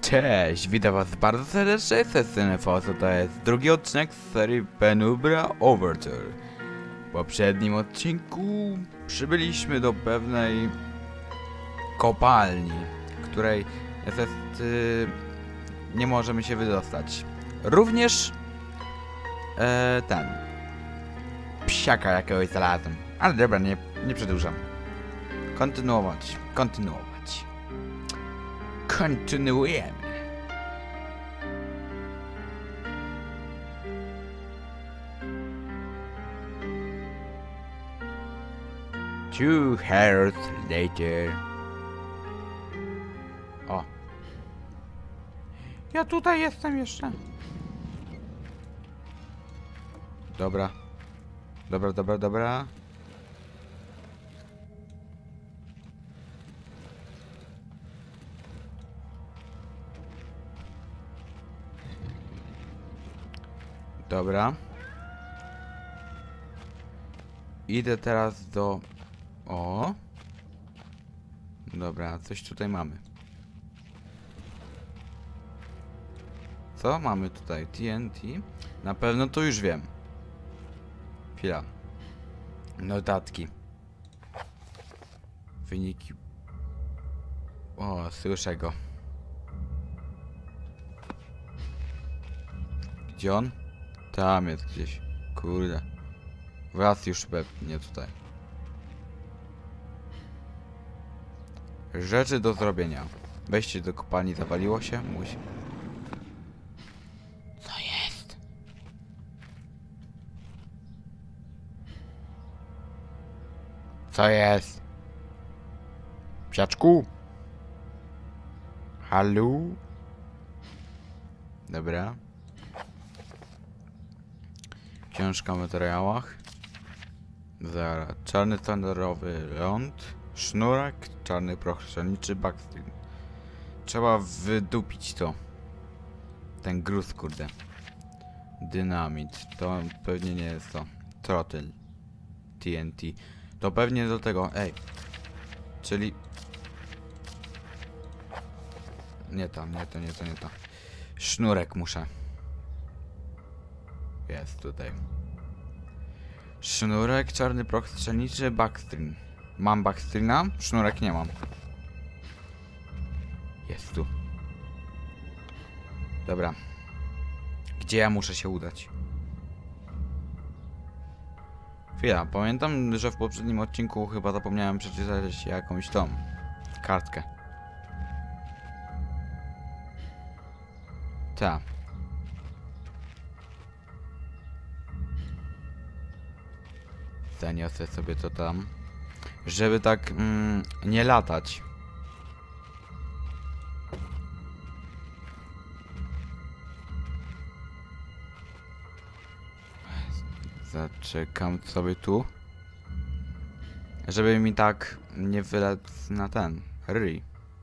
Cześć, witam was bardzo serdecznie, z tej strony Foso, to jest drugi odcinek z serii Penumbra Overture. W poprzednim odcinku przybyliśmy do pewnej kopalni, której niestety nie możemy się wydostać. Również ten psiaka jakiegoś znalazłem, ale dobra, nie przedłużam. Kontynuujemy. Two hours later. O. Ja tutaj jestem jeszcze. Dobra. Dobra. Dobra. Idę teraz do... O! Dobra, coś tutaj mamy. Co mamy tutaj? TNT? Na pewno to już wiem. Chwila. Notatki. Wyniki. O, słyszę go. Gdzie on? Tam jest gdzieś. Kurde. Wraz już pewnie tutaj. Rzeczy do zrobienia. Wejście do kopalni zawaliło się? Musi. Co jest? Co jest? Psiaczku? Halo? Dobra. Książka o materiałach. Zaraz. Czarny standardowy ląd. Sznurek. Czarny proch strzelniczy. Backstream. Trzeba wydupić to. Ten gruz, kurde. Dynamit. To pewnie nie jest to. Trotyl. TNT. To pewnie do tego. Ej. Czyli... Nie to. Sznurek muszę. Jest tutaj. Sznurek, czarny proch strzelniczy, backstream. Mam backstreama? Sznurek nie mam. Jest tu. Dobra. Gdzie ja muszę się udać? Chwila, pamiętam, że w poprzednim odcinku chyba zapomniałem przeczytać jakąś tą kartkę. Ta. Zaniosę sobie to tam. Żeby tak nie latać. Zaczekam sobie tu. Żeby mi tak nie wylec na ten ryj.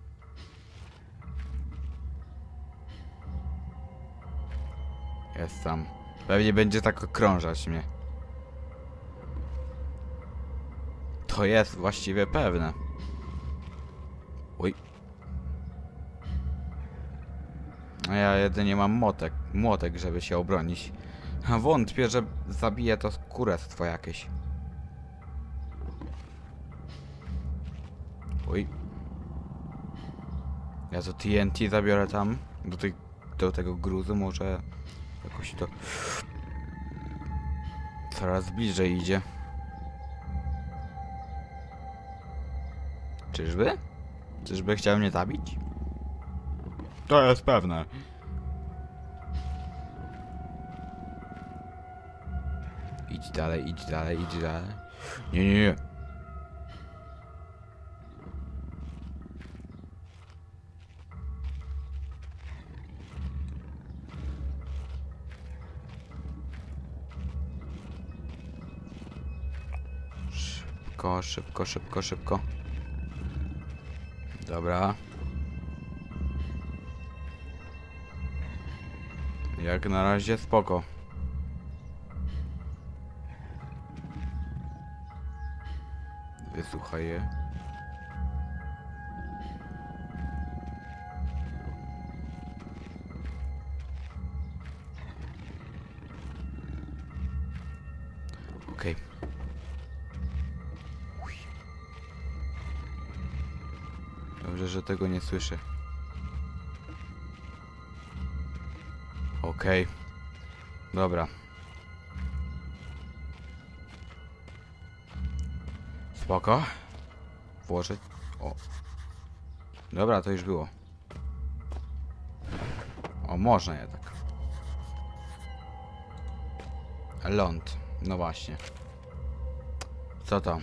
Jest tam. Pewnie będzie tak okrążać mnie. To jest właściwie pewne. Oj. A ja jedynie mam młotek, żeby się obronić. A wątpię, że zabije to kurestwo jakieś. Oj. Ja to TNT zabiorę tam. Do tego gruzu może jakoś to... Coraz bliżej idzie. Czyżby? Czyżby chciał mnie zabić? To jest pewne. Idź dalej. Nie. Szybko. Dobra. Jak na razie spoko. Wysłuchaj je. Okej. Dobrze, że tego nie słyszę. Okej. Dobra. Spoko. Włożyć. O. Dobra, to już było. O, można jednak. Ląd. No właśnie. Co to?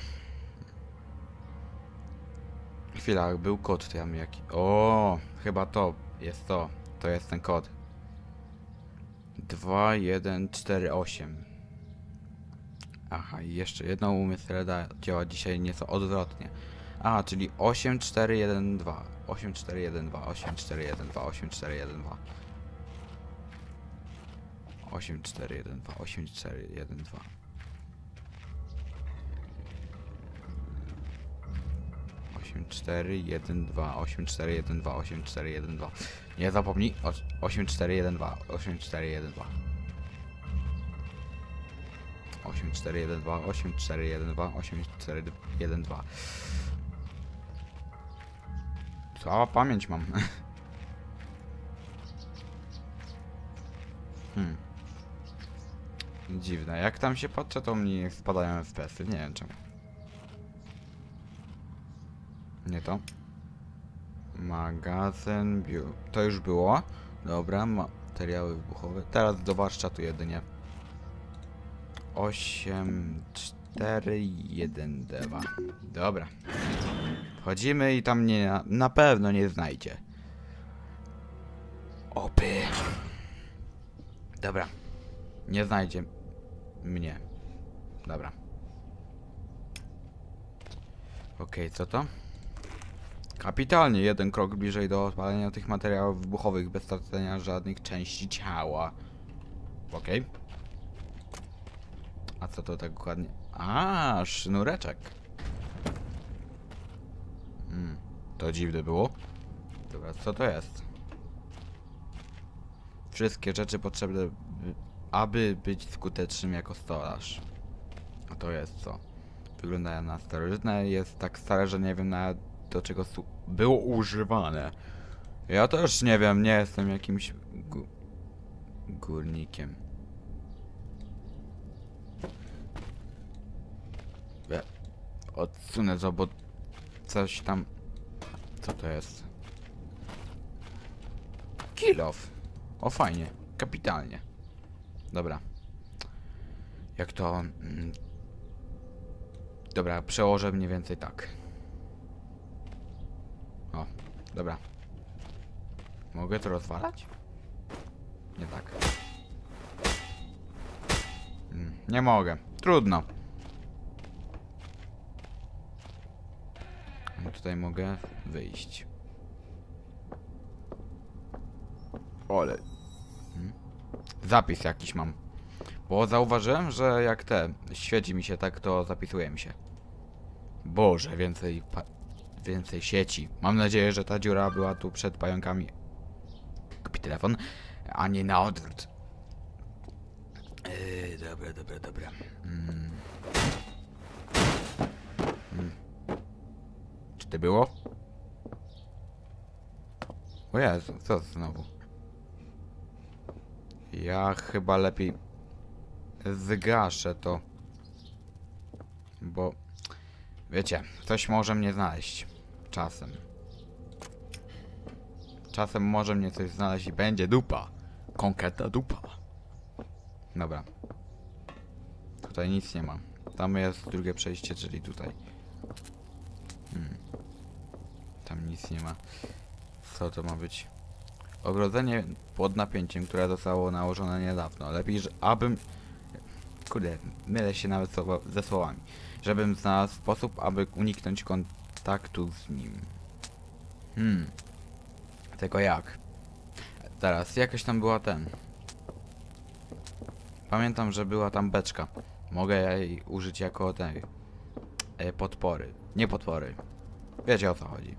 Chwila, był kod tam jaki. O, chyba to jest to. To jest ten kod. 2148. Aha, i jeszcze jedno umysł działa dzisiaj nieco odwrotnie. A, czyli 8412. 8412, 8412, 8412. 8412, 8412. Osiem, cztery, jeden, dwa, 8412, 8412. Nie zapomnij. 8412, 8412. 8412, 8412, 8412. Cała pamięć mam. Dziwne. Jak tam się patrzę, to mnie spadają FPS-y. Nie wiem czemu. Nie to. Magazyn. To już było. Dobra, materiały wybuchowe. Teraz do warsztatu jedynie. 8, 4, 1, 2. Dobra. Wchodzimy i tam mnie na pewno nie znajdzie. Opy. Dobra. Nie znajdzie mnie. Dobra. Okej, co to? Kapitalnie, jeden krok bliżej do odpalenia tych materiałów wybuchowych bez stracenia żadnych części ciała. Okej. A co to tak dokładnie? A, sznureczek. To dziwne było. Dobra, co to jest? Wszystkie rzeczy potrzebne, aby być skutecznym jako stolarz. A to jest co? Wygląda na starożytne, jest tak stare, że nie wiem nawet do czego było używane. Ja też nie wiem, nie jestem jakimś górnikiem. Odsunę to, bo coś tam... Co to jest? Kill off. O, fajnie. Kapitalnie. Dobra. Jak to... Dobra, przełożę mniej więcej tak. O, dobra. Mogę to rozwalać? Nie tak. Nie mogę. Trudno. Tutaj mogę wyjść. Ole. Zapis jakiś mam. Bo zauważyłem, że jak świeci mi się tak, to zapisuje mi się. Boże, więcej sieci. Mam nadzieję, że ta dziura była tu przed pająkami. Kupi telefon, a nie na odwrót. Dobra. Czy to było? O Jezu, co znowu? Ja chyba lepiej zgaszę to. Bo... Wiecie, ktoś może mnie znaleźć. Czasem. Czasem może mnie coś znaleźć i będzie dupa. Konkretna dupa. Dobra. Tutaj nic nie ma. Tam jest drugie przejście, czyli tutaj. Tam nic nie ma. Co to ma być? Ogrodzenie pod napięciem, które zostało nałożone niedawno. Lepiej, abym... Kurde, mylę się nawet ze słowami. Żebym znalazł sposób, aby uniknąć kontaktu z nim. Tylko jak? Teraz, jakaś tam była Pamiętam, że była tam beczka. Mogę jej użyć jako podpory. Nie podpory. Wiecie o co chodzi.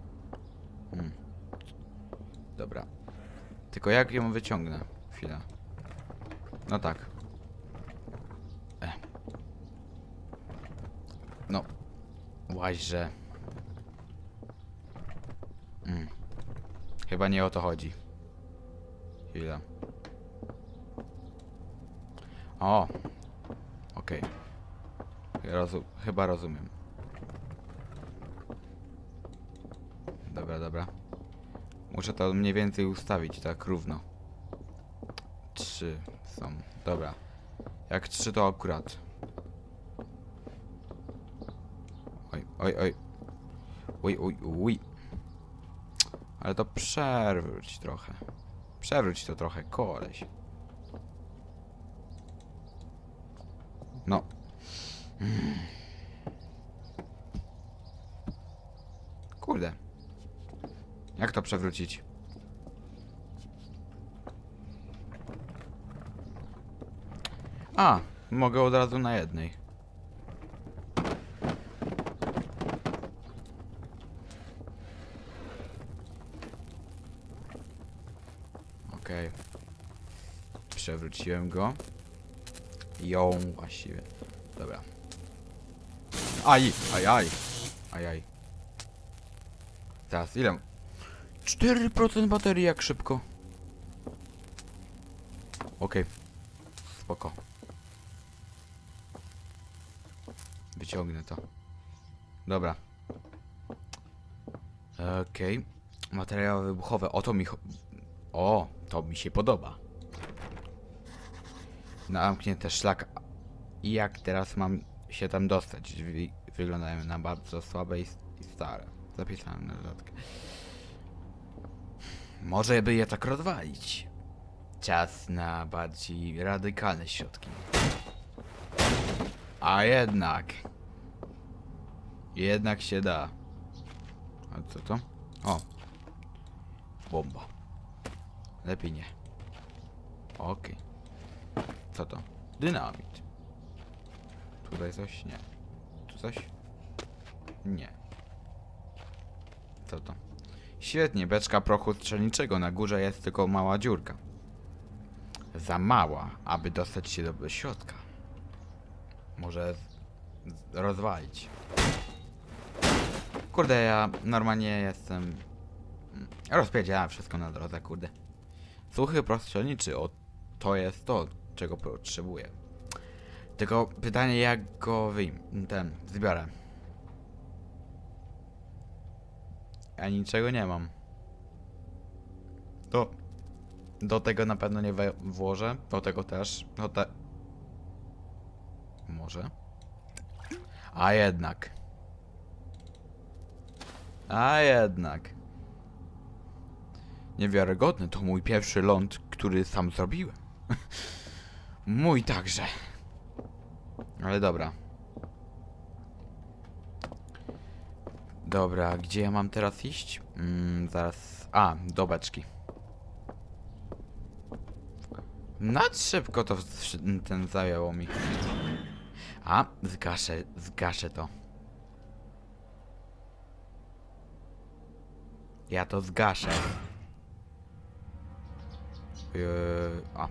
Dobra. Tylko jak ją wyciągnę? Chwila. No tak. Łaźże. Chyba nie o to chodzi. Chwila. O! Okej. Chyba rozumiem. Dobra, dobra. Muszę to mniej więcej ustawić tak równo. 3 są. Dobra. Jak 3 to akurat. Oj, oj, oj. Uj, uj, uj. Ale to przewróć trochę. Przewróć to trochę, koleś. No. Kurde. Jak to przewrócić? A, mogę od razu na jednej. Okej. Przewróciłem go. Ją właściwie. Dobra. Aj, aj, aj. Aj, aj. Teraz ile? 4% baterii, jak szybko. Okej. Spoko. Wyciągnę to. Dobra. Okej. Materiały wybuchowe. O, to mi się podoba. Zamknięty szlak. I jak teraz mam się tam dostać? Drzwi wyglądają na bardzo słabe i stare. Zapisałem na dodatkę. Może by je tak rozwalić. Czas na bardziej radykalne środki. A jednak. Jednak się da. A co to? O. Bomba. Lepiej nie. Okej. Co to? Dynamit. Tutaj coś? Nie. Tu coś? Nie. Co to? Świetnie, beczka prochu strzelniczego. Na górze jest tylko mała dziurka. Za mała, aby dostać się do środka. Może rozwalić. Kurde, ja normalnie jestem... Rozpierdziałem wszystko na drodze, kurde. Suchy proch strzelniczy, o, to jest to, czego potrzebuję. Tylko pytanie, jak go zbiorę. Ja niczego nie mam. Do tego na pewno nie włożę. Do tego też. Może. A jednak. A jednak. Niewiarygodny, to mój pierwszy ląd, który sam zrobiłem. Mój także. Ale dobra. Dobra, gdzie ja mam teraz iść? Zaraz... A, do beczki. Nad szybko to ten zajęło mi. A, zgaszę to. Ja to zgaszę. A.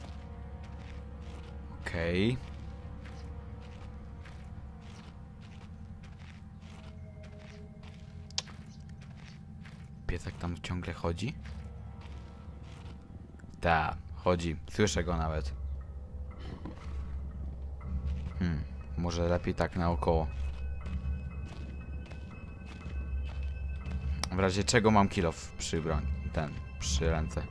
Okej. Piesek tam ciągle chodzi? Ta, chodzi. Słyszę go nawet. Może lepiej tak naokoło. W razie czego mam kilof przy ręce.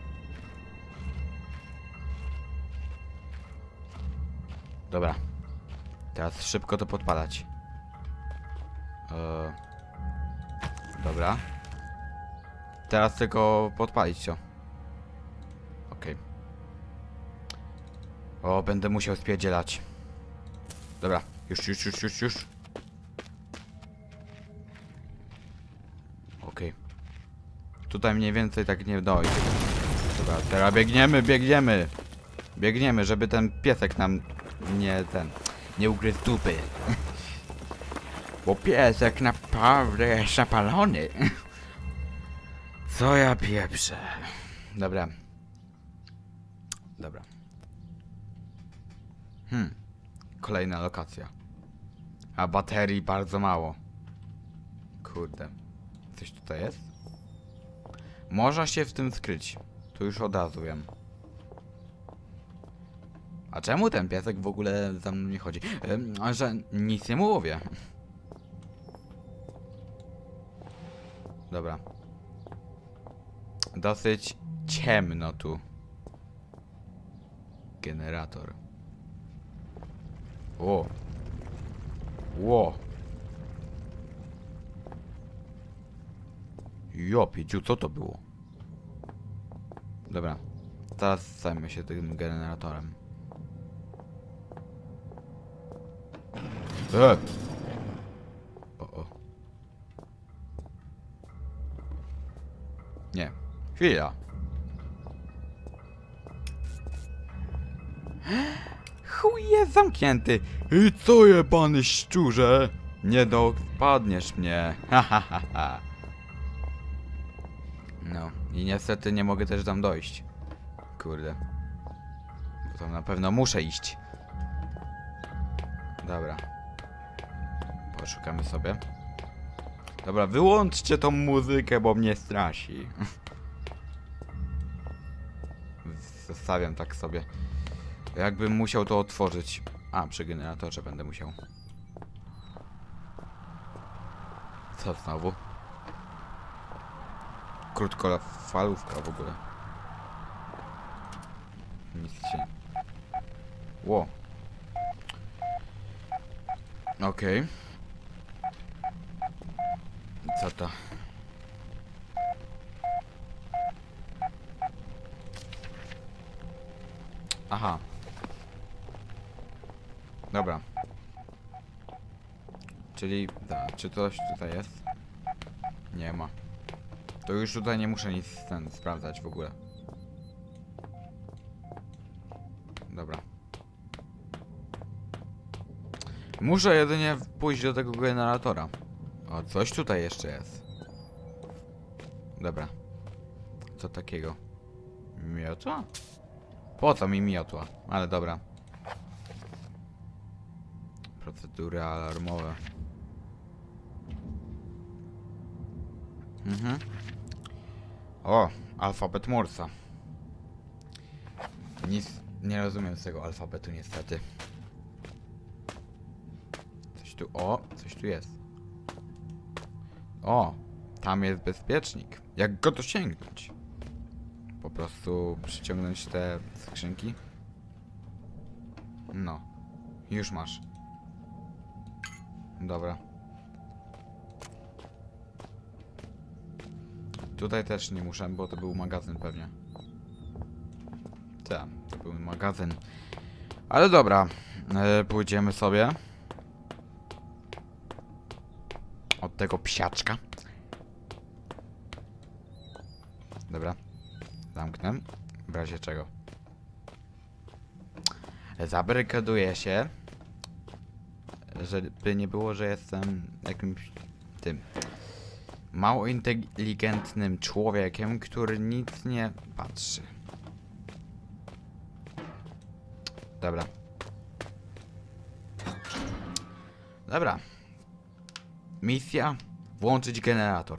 Dobra. Teraz szybko to podpalać. Dobra. Teraz tylko podpalić to. Okej. O, będę musiał spierdzielać. Dobra. Już. Okej. Tutaj mniej więcej tak nie dojdzie. Dobra, teraz biegniemy. Biegniemy, żeby ten piesek nam nie ugryzł dupy. Bo piesek naprawdę jest napalony. Co ja pieprzę. Dobra. Kolejna lokacja. A baterii bardzo mało. Kurde. Coś tutaj jest? Można się w tym skryć. To już od razu wiem. A czemu ten piesek w ogóle za mną nie chodzi? Że nic nie mówię. Dobra. Dosyć ciemno tu. Generator. O. Ło. Jopieciu, co to było? Dobra. Teraz zajmę się tym generatorem. O. Nie. Chwila. Chuj jest zamknięty. I co jebany szczurze? Nie dopadniesz mnie. Ha ha ha ha. No i niestety nie mogę też tam dojść. Kurde. Bo tam na pewno muszę iść. Dobra. Poszukamy sobie. Dobra, wyłączcie tą muzykę, bo mnie strasi. Zostawiam tak sobie. Jakbym musiał to otworzyć. A, przy generatorze będę musiał. Co znowu? Krótkofalówka w ogóle. Nic się... Ło. Okej. Co to? Aha. Dobra. Czyli... czy coś tutaj jest? Nie ma. To już tutaj nie muszę nic sprawdzać w ogóle. Dobra. Muszę jedynie pójść do tego generatora. O, coś tutaj jeszcze jest. Dobra. Co takiego? Miotła? Po co mi miotła? Ale dobra. Procedury alarmowe. O, alfabet Morsa. Nic nie rozumiem z tego alfabetu niestety. Coś tu, coś tu jest. O, tam jest bezpiecznik. Jak go dosięgnąć? Po prostu przyciągnąć te skrzynki. No, już masz. Dobra. Tutaj też nie muszę, bo to był magazyn pewnie. Tak, to był magazyn. Ale dobra, pójdziemy sobie od tego psiaczka. Dobra, zamknę. W razie czego. Zabarykaduję się, żeby nie było, że jestem jakimś tym mało inteligentnym człowiekiem, który nic nie patrzy. Dobra. Dobra. Misja: włączyć generator.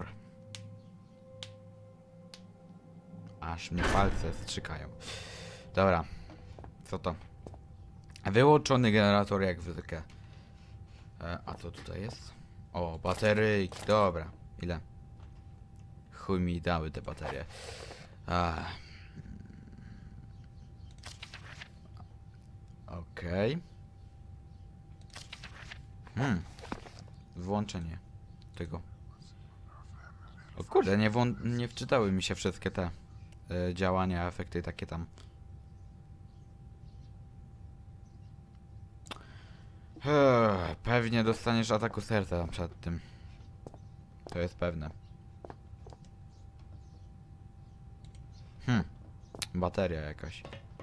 Aż mnie palce strzykają. Dobra. Co to? Wyłączony generator jak zwykle. A co tutaj jest? O, bateryjki. Dobra. Ile? Chuj mi dały te baterie. Okej. Włączenie tego. O kurde, nie wczytały mi się wszystkie te działania, efekty takie tam. Pewnie dostaniesz ataku serca przed tym. To jest pewne. Bateria jakaś.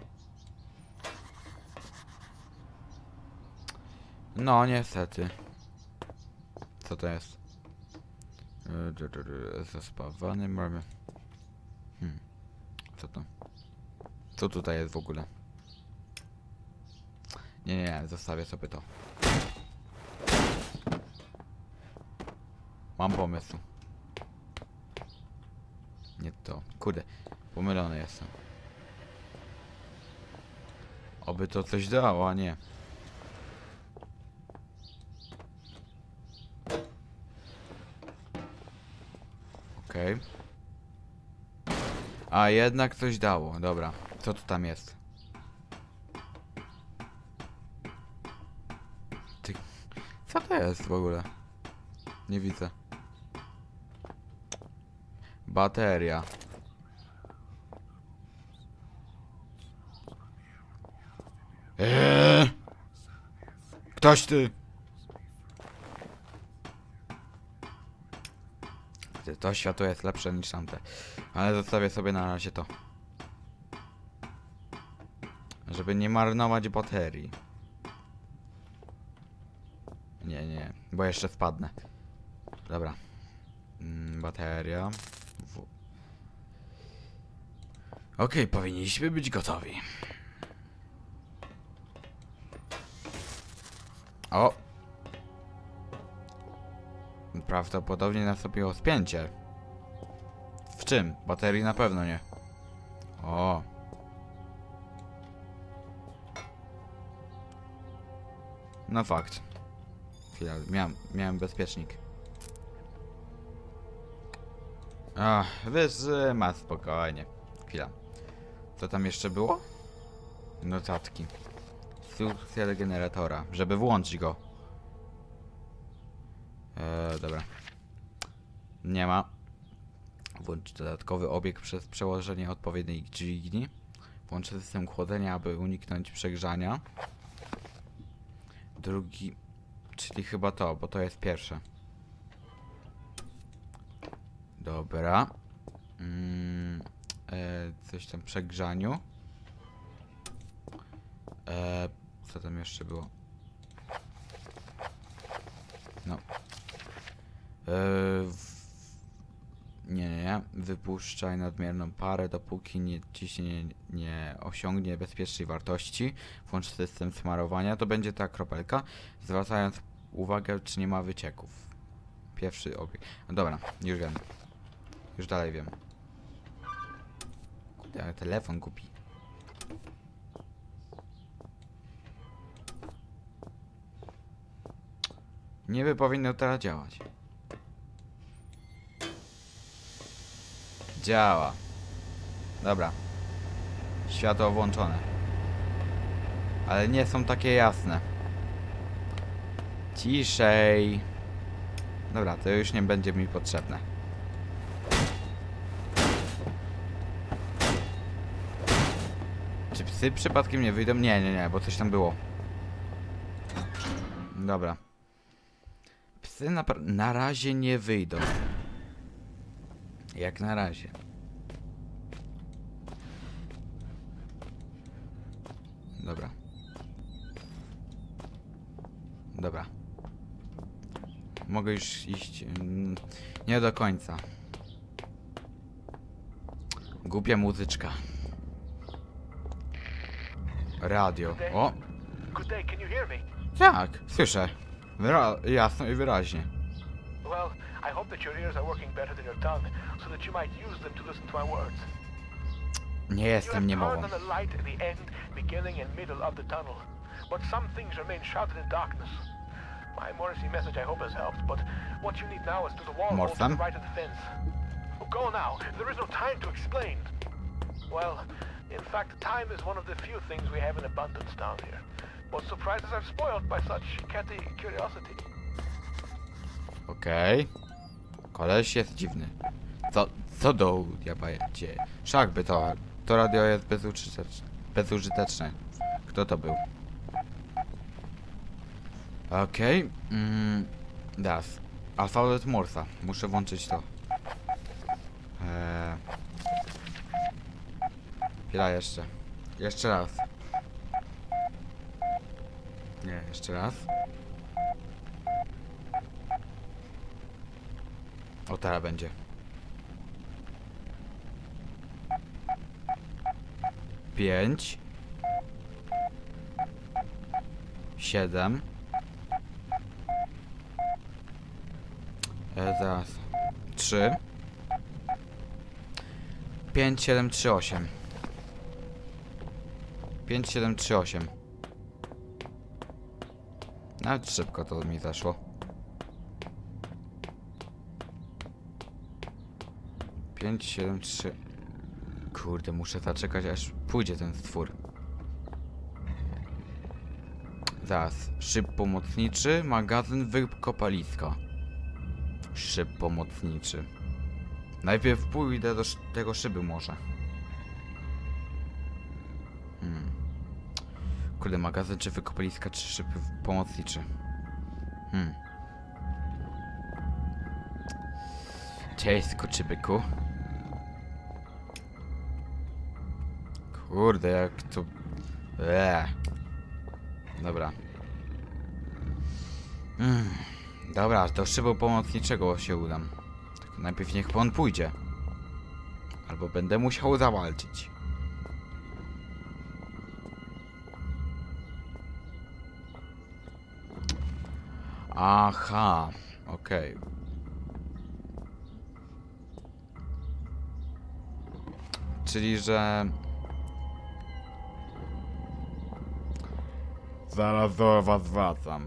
No niestety. Co to jest? Zaspawany mamy. Co to? Co tutaj jest w ogóle? Nie, zostawię sobie to. Mam pomysł. Nie to. Kurde. Pomylony jestem. Oby to coś dało, a nie. Okej. A jednak coś dało. Dobra. Co tu tam jest? Ty... Co to jest w ogóle? Nie widzę. Bateria. Ktoś ty! To światło jest lepsze niż tamte. Ale zostawię sobie na razie to. Żeby nie marnować baterii. Nie, bo jeszcze spadnę. Dobra. Bateria. Okej, powinniśmy być gotowi. O! Prawdopodobnie nastąpiło spięcie. W czym? Baterii na pewno nie. O! No fakt. Chwila, miałem bezpiecznik. Ach, wytrzyma spokojnie. Chwila. Co tam jeszcze było? Notatki. Instrukcja generatora, żeby włączyć go. Dobra. Nie ma. Włącz dodatkowy obieg przez przełożenie odpowiedniej dźwigni. Włącz system chłodzenia, aby uniknąć przegrzania. Drugi, czyli chyba to, bo to jest pierwsze. Dobra. Coś tam przegrzaniu. Co tam jeszcze było? No. Nie. Wypuszczaj nadmierną parę, dopóki ciśnienie nie osiągnie bezpiecznej wartości. Włącz system smarowania. To będzie ta kropelka. Zwracając uwagę, czy nie ma wycieków. Pierwszy obieg. No dobra, już wiem. Już dalej wiem. Kurde, ale telefon kupi. Niby powinno teraz działać. Działa. Dobra. Światło włączone. Ale nie są takie jasne. Ciszej. Dobra, to już nie będzie mi potrzebne. Czy psy przypadkiem nie wyjdą? Nie, bo coś tam było. Dobra. Psy na razie nie wyjdą. Jak na razie. Dobra. Dobra. Mogę już iść. Nie do końca. Głupia muzyczka. Radio. O! Tak, słyszę. Jasno i wyraźnie. Well, I hope that your ears are working better than your tongue, so that you might use them to listen to our words. Nie jestem niemową. You have turned on the light at the end, beginning and middle of the tunnel, but some things remain shrouded in darkness. My Morrissey message I hope has helped, but what you need now is to the wall hole to the right of the fence. Oh, go now. There is no time to explain. Well, in fact, time is one of the few things we have in abundance down here. What surprises are spoiled by such catty curiosity. Okej. Koleś jest dziwny. Co do diabła dzieje? Wszakby to. To radio jest bezużyteczne. Kto to był? Okej. Das. Alfabet Morsa. Muszę włączyć to. Chwila jeszcze. Jeszcze raz. Nie, jeszcze raz. O, teraz będzie. 5 7 Zaraz. 3 5, 7, 3, 8. 5, 7, 3, 8. Nawet szybko to mi zaszło. 5, 7, 3. Kurde, muszę zaczekać, aż pójdzie ten stwór. Zaraz. Szyb pomocniczy, magazyn, wykopaliska. Szyb pomocniczy. Najpierw pójdę do tego szybu może. Kurde, magazyn czy wykopaliska, czy szyb pomocniczy. Cześć, skoczybyku. Kurde, jak to... Dobra. Dobra, do szybu pomocniczego się udam. Tylko najpierw niech on pójdzie. Albo będę musiał zawalczyć. Aha, okej. Czyli, że... Zaraz do was wracam.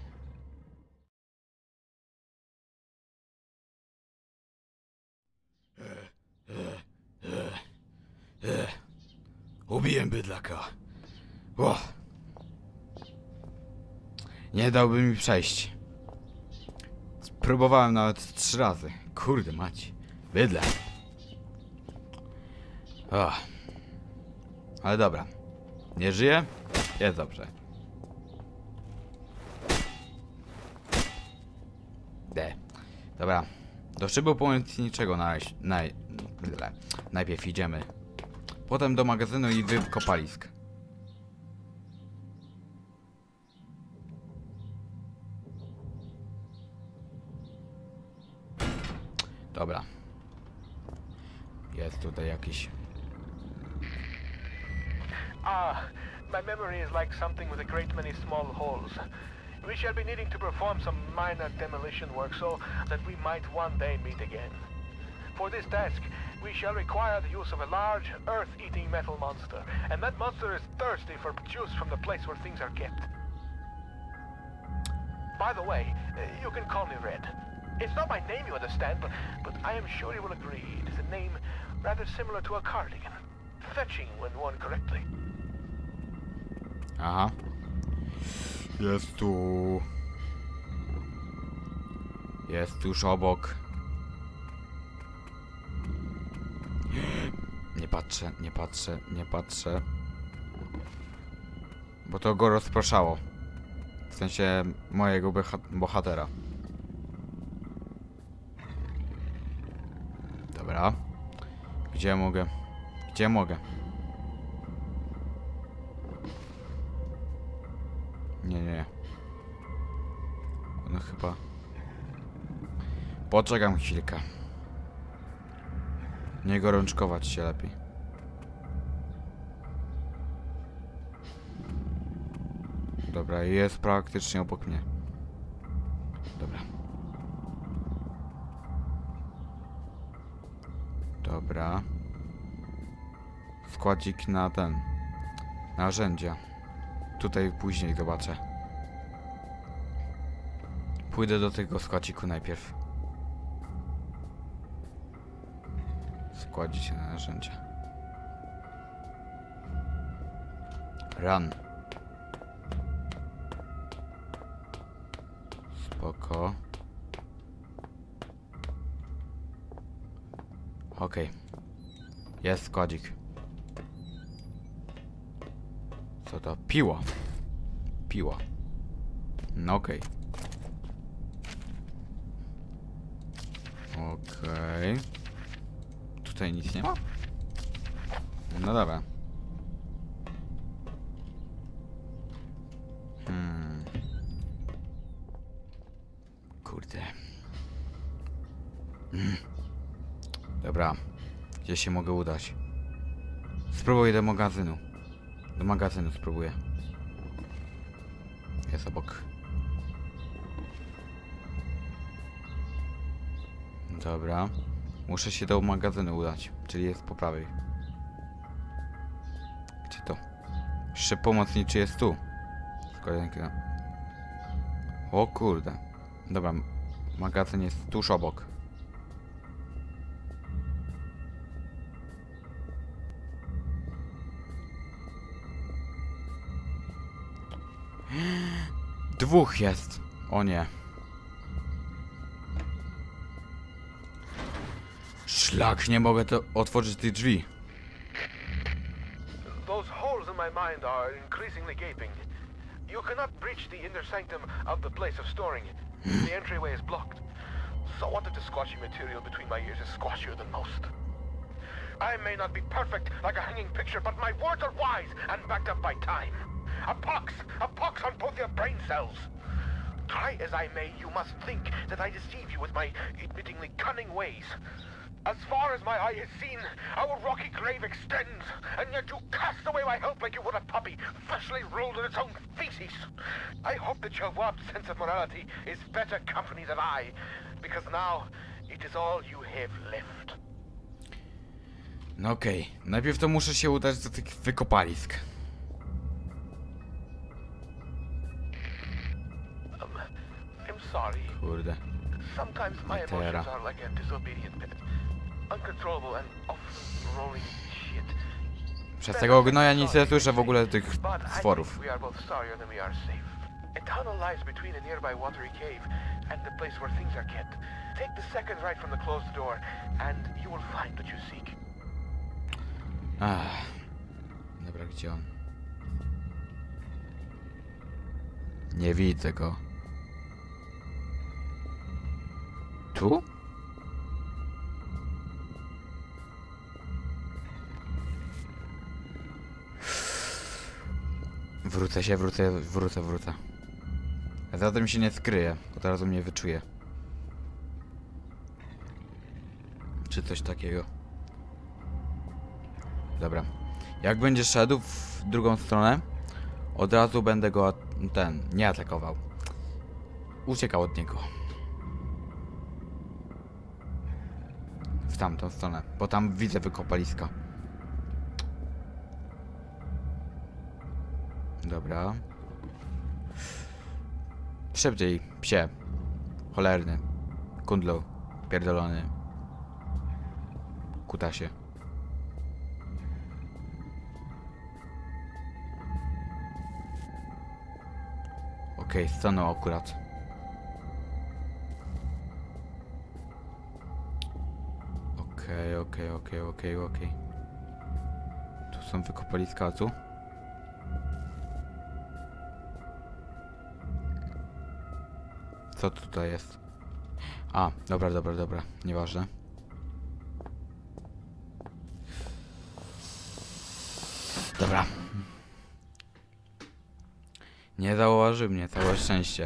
Ubiłem bydlaka. O. Nie dałby mi przejść. Spróbowałem nawet 3 razy. Kurde mać. Bydle. O. Ale dobra. Nie żyje? Jest dobrze. Dobra. Do szybu pomocniczego najpierw idziemy. Potem do magazynu i wykopalisk. Dobra. Jest tutaj jakiś... My memory is like something with a great many small holes. We shall be needing to perform some minor demolition work so that we might one day meet again. For this task, we shall require the use of a large, earth-eating metal monster, and that monster is thirsty for juice from the place where things are kept. By the way, you can call me Red. It's not my name, you understand, but I am sure you will agree it is a name rather similar to a cardigan. Fetching when worn correctly. Aha. Jest tu... Jest tuż obok. Nie patrzę, nie patrzę, nie patrzę. Bo to go rozproszało. W sensie mojego bohatera. Dobra. Gdzie mogę? Gdzie mogę? Nie. No chyba... Poczekam chwilkę. Nie gorączkować się lepiej. Dobra, jest praktycznie obok mnie. Dobra. Dobra. Składzik na ten... Narzędzia. Tutaj później zobaczę. Pójdę do tego składziku najpierw. Składzik na narzędzia. Run. Spoko. Okej. Jest składzik. Co to? Piła. Piła. No okej. Okej. Tutaj nic nie ma? No dobra. Kurde. Dobra. Gdzie się mogę udać? Spróbuję do magazynu. Do magazynu spróbuję. Jest obok. Dobra. Muszę się do magazynu udać, czyli jest po prawej. Gdzie to? Szyb pomocniczy jest tu. Kolejny. O kurde. Dobra, magazyn jest tuż obok. Dwóch jest. O nie. Szlak, nie mogę to otworzyć tych drzwi. Those holes in my mind are increasingly gaping. You cannot breach the inner sanctum of the place of storing. The entryway is blocked. So what if the squashy material between my ears is squashier than most? I may not be perfect like a hanging picture, but my words are wise and backed up by time. A pox on both your brain cells. Try as I may, you must think that I deceive you with my admittingly cunning ways. As far as my eye has seen, our rocky grave extends, and yet you cast away my help like you would a puppy, freshly rolled in its own feces. I hope that your warped sense of morality is better company than I, because now it is all you have left. No okej, najpierw to muszę się udać do tych wykopalisk. I'm sorry. Kurde. Sometimes my emotions are like a disobedient pet. Uncontrollable and often rolling shit. Przez tego gnoja nic nie słyszę w ogóle tych stworów. We are both sorrier than we are safe. A tunnel lies between a nearby watery cave and the place where things are kept. Take the second right from the closed door, and you will find what you seek. Dobra, gdzie on? Nie widzę go. Tu? Wrócę. Zatem się nie skryję, od razu mnie wyczuje. Czy coś takiego. Dobra. Jak będzie szedł w drugą stronę, od razu będę go nie atakował. Uciekał od niego. W tamtą stronę, bo tam widzę wykopaliska. Dobra. Szybciej, psie. Cholerny. Kundlu. Pierdolony. Kutasie. Okej, stanął akurat. Okej. Tu są wykopaliska, a tu? Co tutaj jest? A, dobra. Nieważne. Dobra. Nie zauważył mnie, całe szczęście.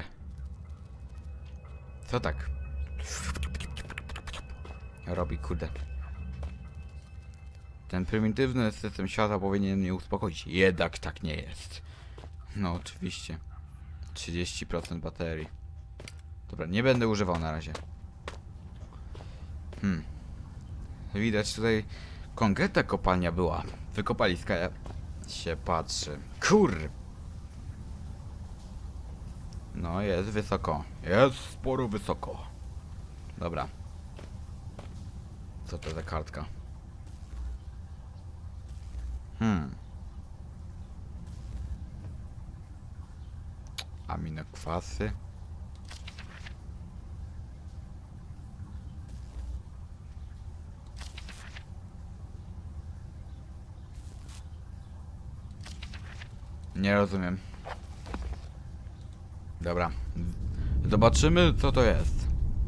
Co tak? Robi, kurde. Ten prymitywny system świata powinien mnie uspokoić. Jednak tak nie jest. No oczywiście. 30% baterii. Dobra, nie będę używał na razie. Widać tutaj konkretna kopalnia była. Wykopaliska się patrzy. Kur! No jest wysoko. Jest sporo wysoko. Dobra. Co to za kartka? Aminokwasy. Nie rozumiem. Dobra. Zobaczymy, co to jest.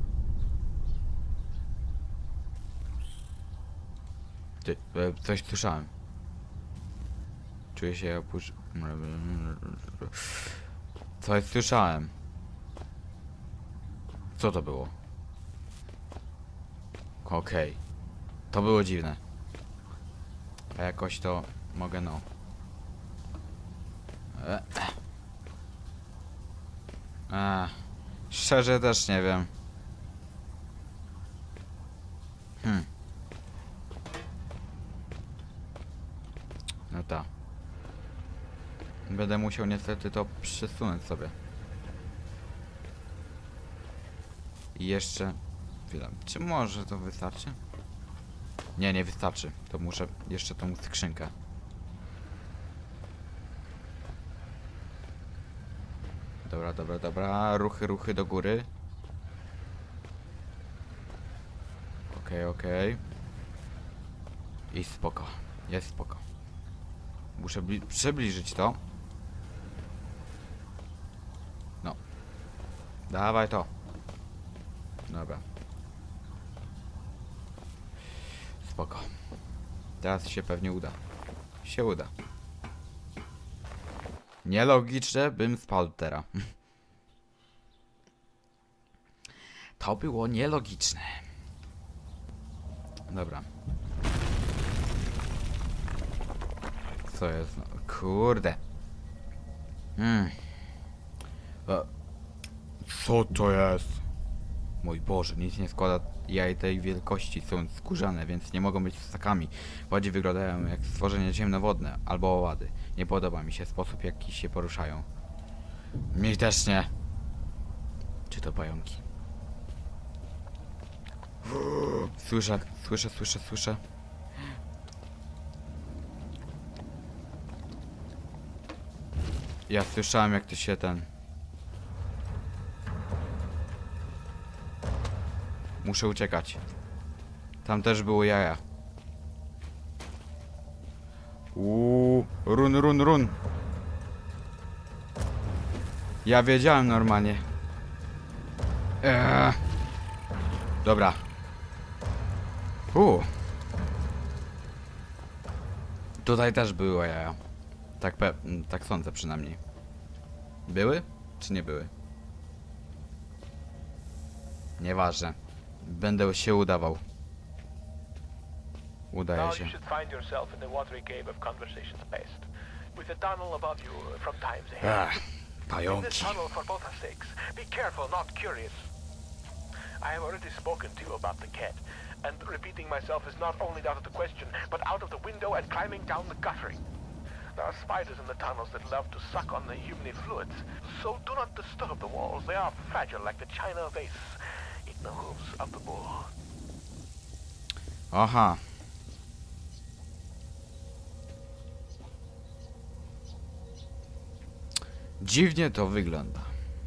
Ty, coś słyszałem. Czuję się Coś słyszałem. Co to było? Okej. To było dziwne. A jakoś to mogę, no. Szczerze też nie wiem. No tak. Będę musiał niestety to przesunąć sobie. I jeszcze... Chwilę. Czy może to wystarczy? Nie, nie wystarczy. To muszę jeszcze tą skrzynkę. Dobra, dobra, dobra. Ruchy, ruchy do góry. Okej, okej. I spoko. Jest spoko. Muszę przybliżyć to. No. Dawaj to. Dobra. Spoko. Teraz się pewnie uda. Się uda. Nielogiczne, bym spał teraz. To było nielogiczne. Dobra. Co jest? No, kurde. Co to jest? Mój Boże, nic nie składa. Jaja tej wielkości są skórzane, więc nie mogą być ssakami. Bardziej wyglądają jak stworzenia ziemnowodne albo owady. Nie podoba mi się sposób, w jaki się poruszają. Mi też nie. Czy to pająki? Słyszę, słyszę, słyszę, słyszę. Ja słyszałem, jak to się ten... Muszę uciekać. Tam też było jaja. Run, run, run. Ja wiedziałem normalnie. Dobra. Tutaj też były jaja. Tak sądzę przynajmniej. Były? Czy nie były? Nieważne. Będę się udawał. Udaje się. Pająki. I have already spoken to you about the cat, and repeating myself is not only out of the question, but out of the window and climbing down the guttering. There are spiders in the tunnels that love to suck on the humid fluids, so do not disturb the walls. They are fragile like the china vase in the hooves of the bull. Aha. Dziwnie to wygląda.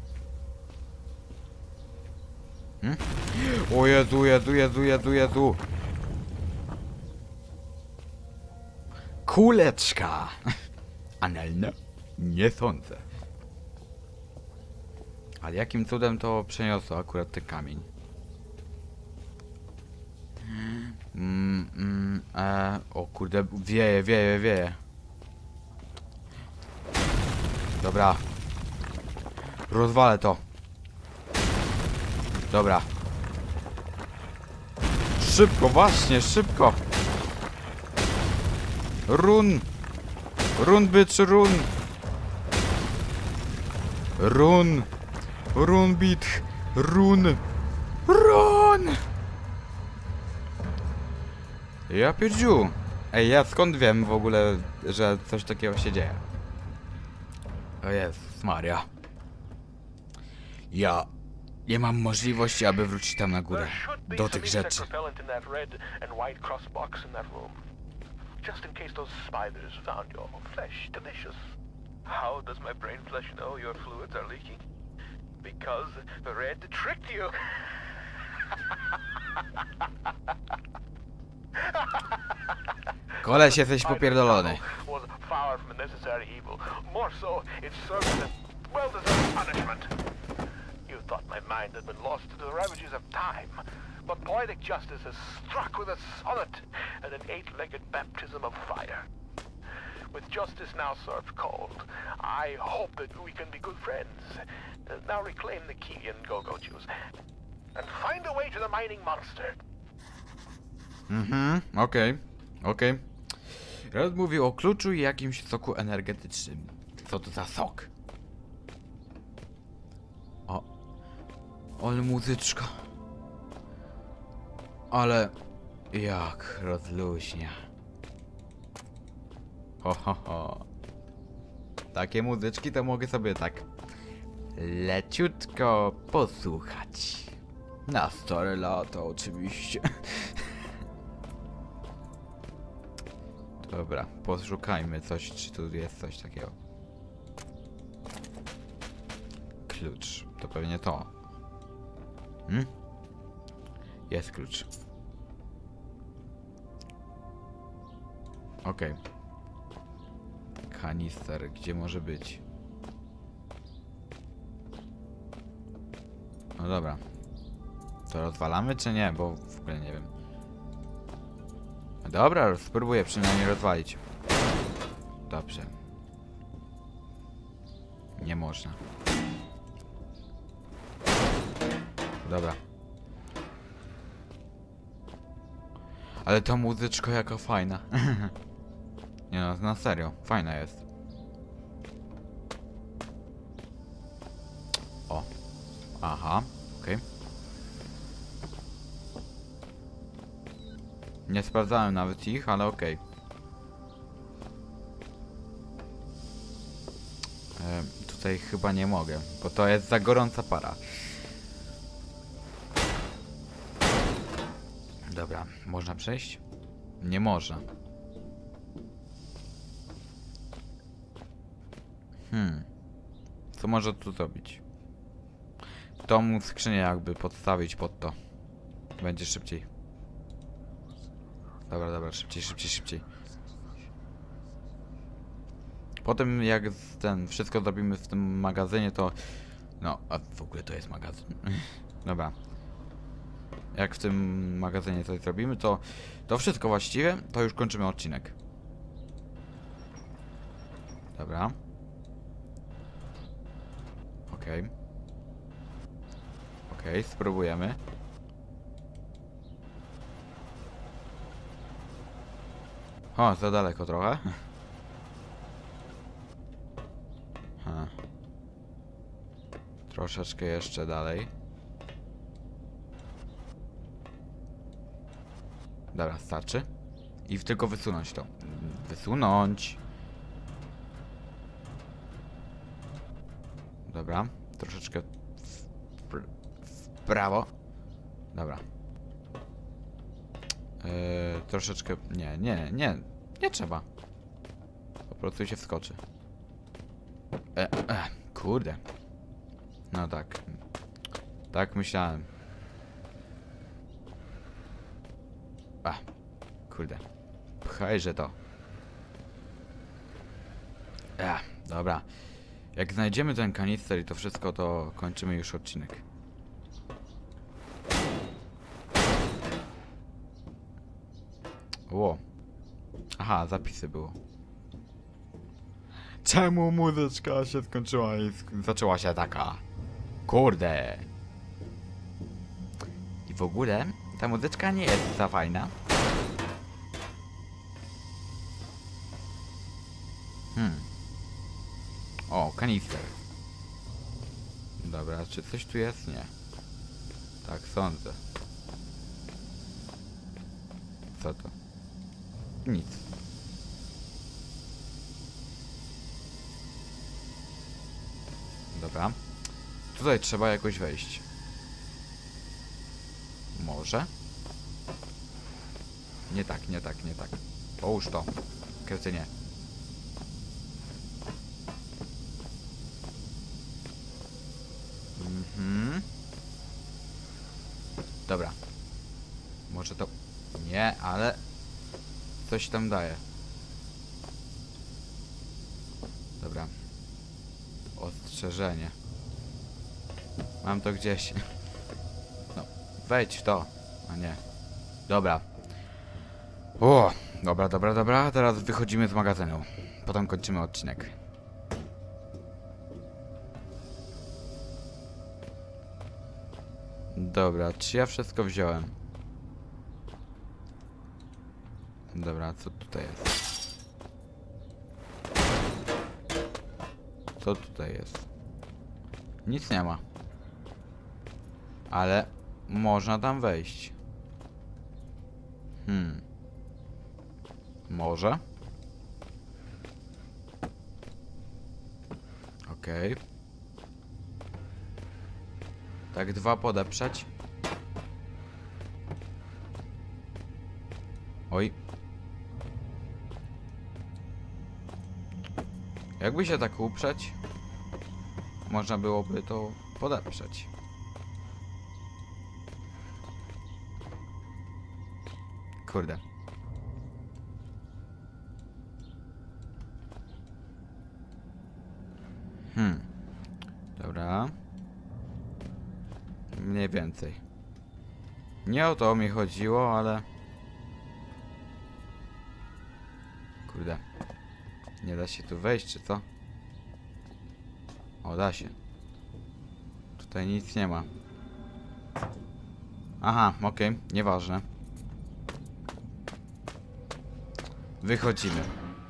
O Jezu, Jezu, Jezu, Jezu, Jezu. Kuleczka. Analna? Nie sądzę. Ale jakim cudem to przeniosło akurat ten kamień? O kurde, wieje, wieje, wieje. Dobra. Rozwalę to. Dobra. Szybko, właśnie, szybko. Run. Run, bitch, run. Run. Run, bitch. Run. Run. Ja pierdziu. Ej, ja skąd wiem w ogóle, że coś takiego się dzieje? O Jezus Maria. Ja nie mam możliwości, aby wrócić tam na górę. Do tych rzeczy. Just in case those spiders found your flesh delicious. How does my brain flesh know your fluids are leaking? Because the red tricked you. Koleś, jesteś popierdolony. Was far from a necessary evil. More so, it served as a well-deserved punishment. You thought my mind had been lost to the ravages of time, but poetic justice has struck with a sonnet and an eight-legged baptism of fire. With justice now served cold, I hope that we can be good friends. Now reclaim the key and go choose. And find a way to the mining monster. Okej. Okej. Red mówił o kluczu i jakimś soku energetycznym. Co to za sok? Ale muzyczka. Ale Jak rozluźnia. Ho, ho, ho. Takie muzyczki to mogę sobie tak leciutko posłuchać. Na stare lata oczywiście. Dobra, poszukajmy coś, czy tu jest coś takiego. Klucz, to pewnie to. Jest klucz. Okej. Kanister, gdzie może być? No dobra. To rozwalamy czy nie? Bo w ogóle nie wiem. Dobra, spróbuję przynajmniej rozwalić. Dobrze. Nie można. Dobra. Ale ta muzyczka jaka fajna. Nie no, na serio. Fajna jest. O. Aha. Okej. Nie sprawdzałem nawet ich, ale okej. Tutaj chyba nie mogę, bo to jest za gorąca para. Dobra, można przejść? Nie można. Co może tu zrobić? Tą skrzynię jakby podstawić pod to. Będzie szybciej. Dobra, dobra, szybciej. Potem jak wszystko zrobimy w tym magazynie, to... No, a w ogóle to jest magazyn. Dobra. Jak w tym magazynie coś zrobimy, to wszystko właściwie, to już kończymy odcinek. Dobra. Okej, spróbujemy. O, za daleko trochę. Troszeczkę jeszcze dalej. Dobra, starczy. I tylko wysunąć to. Wysunąć. Dobra, troszeczkę w prawo. Dobra. Troszeczkę... Nie trzeba. Po prostu się wskoczy. Kurde. No tak. Tak myślałem. Kurde. Pchajże to. Dobra. Jak znajdziemy ten kanister i to wszystko, to kończymy już odcinek. Ło. Aha, zapisy było. Czemu muzyczka się skończyła i zaczęła się taka? Kurde. I w ogóle ta muzyczka nie jest za fajna. O, kanister. Dobra, czy coś tu jest? Nie. Tak sądzę. Co to? Nic. Dobra. Tutaj trzeba jakoś wejść. Może? Nie tak. Połóż to. Kretynie. Dobra. Może to... Nie, ale... Coś tam daje. Dobra. Ostrzeżenie. Mam to gdzieś. No, wejdź w to. A nie. Dobra. O, dobra. Teraz wychodzimy z magazynu. Potem kończymy odcinek. Dobra, czy ja wszystko wziąłem? Dobra, co tutaj jest? Co tutaj jest? Nic nie ma. Ale można tam wejść. Może? Okej. Tak, 2 podeprzeć. Oj. Jakby się tak uprzeć, można byłoby to podeprzeć. Kurde. Dobra. Mniej więcej. Nie o to mi chodziło, ale... Kurde. Nie da się tu wejść, czy co? O, da się. Tutaj nic nie ma. Aha, okej, nieważne. Wychodzimy.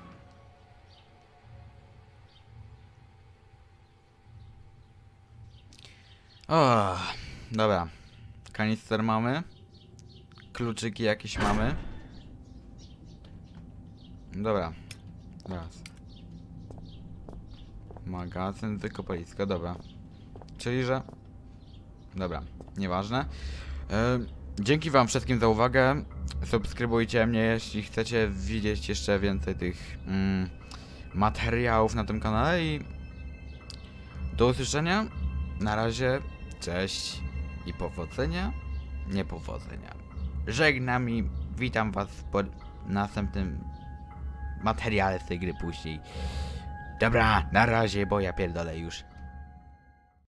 O, dobra. Kanister mamy. Kluczyki jakieś mamy. Dobra. Raz. Magazyn, wykopalisko, dobra. Czyli, że... Dobra, nieważne. Dzięki wam wszystkim za uwagę. Subskrybujcie mnie, jeśli chcecie widzieć jeszcze więcej tych materiałów na tym kanale i do usłyszenia. Na razie, cześć i powodzenia, niepowodzenia. Żegnam i witam was po następnym materiale z tej gry później. Dobra, na razie, bo ja pierdolę już.